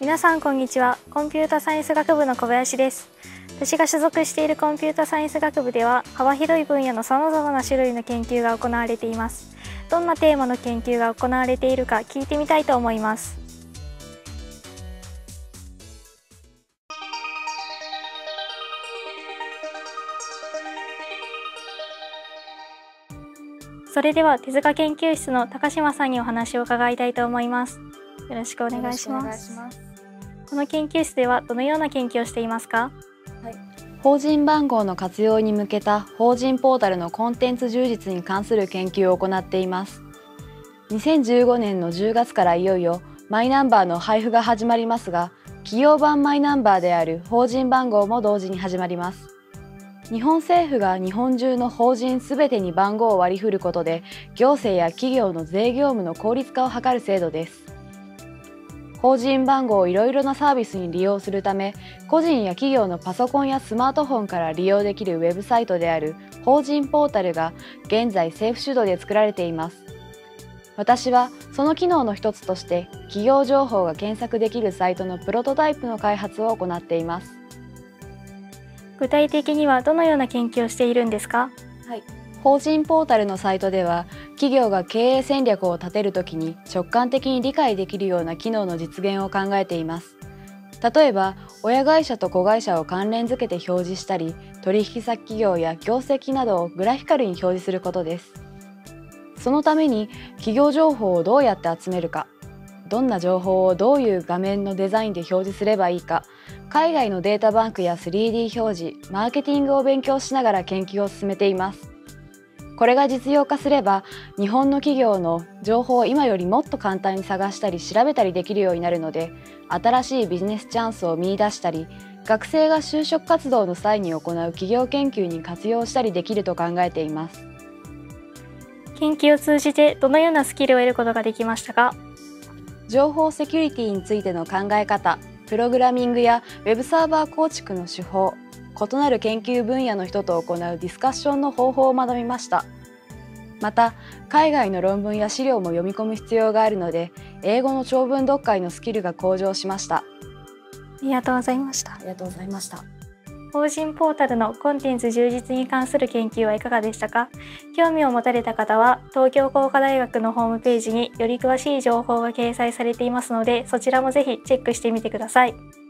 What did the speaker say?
皆さんこんにちは。コンピュータサイエンス学部の小林です。私が所属しているコンピュータサイエンス学部では幅広い分野のさまざまな種類の研究が行われています。どんなテーマの研究が行われているか聞いてみたいと思います。それでは手塚研究室の高島さんにお話を伺いたいと思います。よろしくお願いします。この研究室ではどのような研究をしていますか？ 法人番号の活用に向けた法人ポータルのコンテンツ充実に関する研究を行っています。2015年の10月からいよいよマイナンバーの配布が始まりますが、企業版マイナンバーである法人番号も同時に始まります。日本政府が日本中の法人すべてに番号を割り振ることで、行政や企業の税業務の効率化を図る制度です。法人番号をいろいろなサービスに利用するため、個人や企業のパソコンやスマートフォンから利用できるウェブサイトである法人ポータルが現在政府主導で作られています。私はその機能の一つとして企業情報が検索できるサイトのプロトタイプの開発を行っています。 具体的にはどのような研究をしているんですか？ 法人ポータルのサイトでは、企業が経営戦略を立てるときに直感的に理解できるような機能の実現を考えています。例えば、親会社と子会社を関連付けて表示したり、取引先企業や業績などをグラフィカルに表示することです。そのために、企業情報をどうやって集めるか、どんな情報をどういう画面のデザインで表示すればいいか、海外のデータバンクや 3D 表示、マーケティングを勉強しながら研究を進めています。これが実用化すれば、日本の企業の情報を今よりもっと簡単に探したり調べたりできるようになるので、新しいビジネスチャンスを見出したり、学生が就職活動の際に行う企業研究に活用したりできると考えています。 研究を通じてどのようなスキルを得ることができましたか？ 情報セキュリティについての考え方、プログラミングやウェブサーバー構築の手法、異なる研究分野の人と行うディスカッションの方法を学びました。また、海外の論文や資料も読み込む必要があるので、英語の長文読解のスキルが向上しました。 ありがとうございました。法人ポータルのコンテンツ充実に関する研究はいかがでしたか？興味を持たれた方は、東京工科大学のホームページにより詳しい情報が掲載されていますので、そちらもぜひチェックしてみてください。